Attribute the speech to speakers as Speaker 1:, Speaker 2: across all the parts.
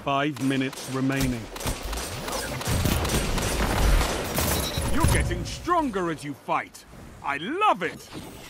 Speaker 1: 5 minutes remaining.
Speaker 2: You're getting stronger as you fight. I love it!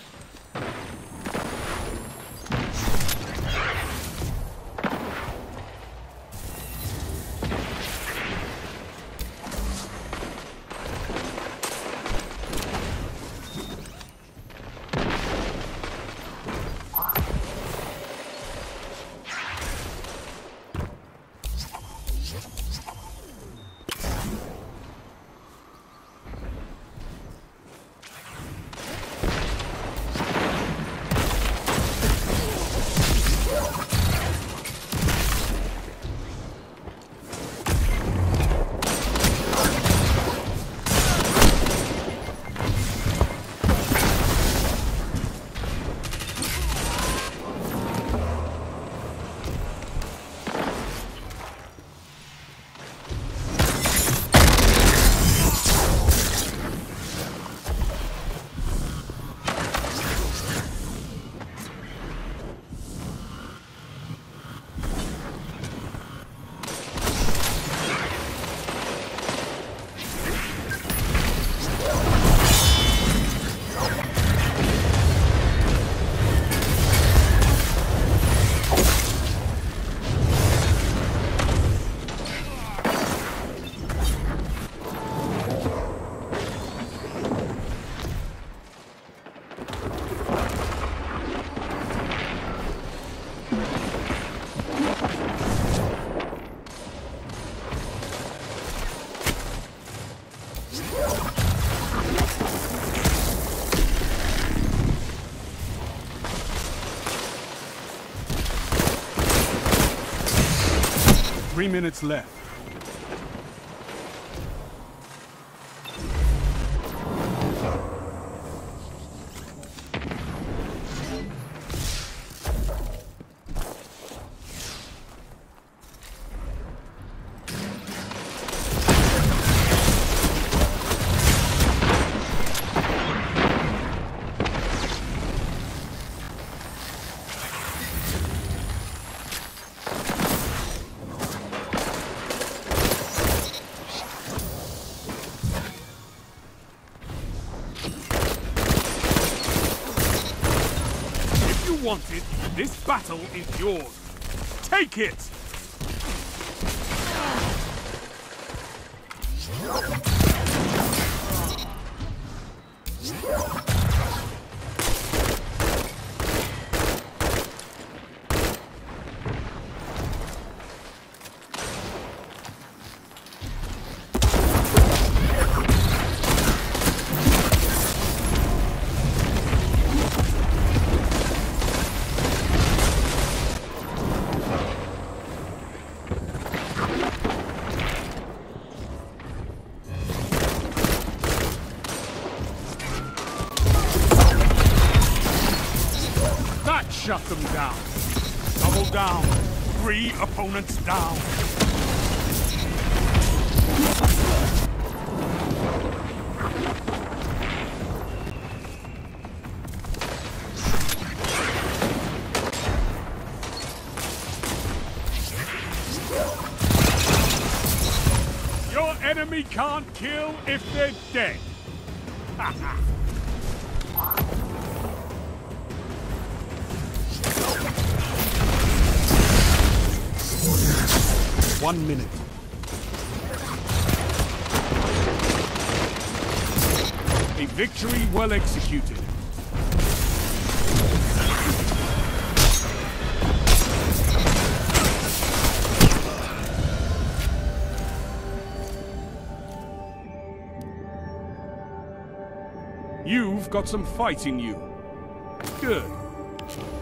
Speaker 1: Three minutes left.
Speaker 2: Want it, this battle is yours. Take it! Shut them down. Double down. 3 opponents down. Your enemy can't kill if they're dead. Ha ha.
Speaker 1: 1 minute.
Speaker 2: A victory well executed. You've got some fight in you. Good.